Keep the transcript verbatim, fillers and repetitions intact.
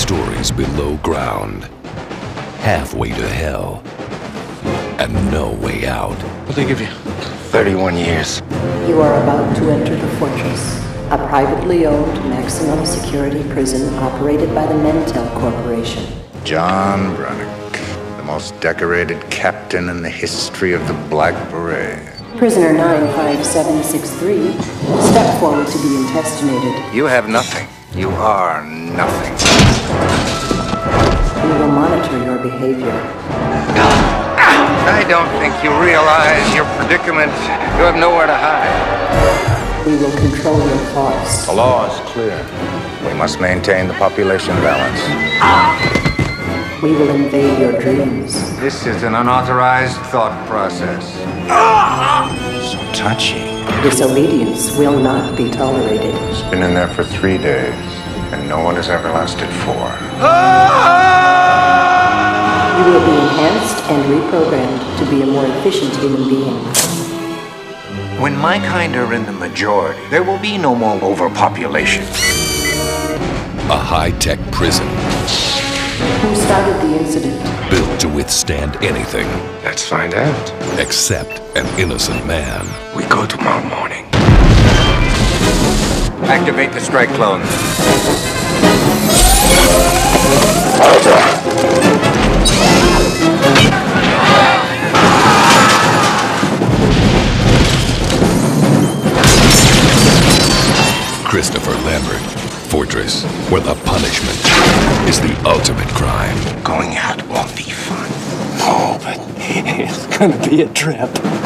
stories below ground, halfway to hell, and no way out. What'd they give you? thirty-one years. You are about to enter the Fortress, a privately owned maximum security prison operated by the Mentel Corporation. John Brannock, the most decorated captain in the history of the Black Beret. Prisoner nine five seven six three, step forward to be intestinated. You have nothing. You are nothing. We will monitor your behavior. I don't think you realize your predicament. You have nowhere to hide. We will control your thoughts. The law is clear. We must maintain the population balance. We will invade your dreams. This is an unauthorized thought process. So touchy. Disobedience will not be tolerated. It's been in there for three days, and no one has ever lasted four. You will be enhanced and reprogrammed to be a more efficient human being. When my kind are in the majority, there will be no more overpopulation. A high-tech prison Who started the incident? built to withstand anything Let's find out. except an innocent man. We go tomorrow morning. Activate the strike clone. Christopher Lambert, Fortress, where the punishment is the ultimate crime. Going out won't be fun. Oh, but it's gonna be a trip.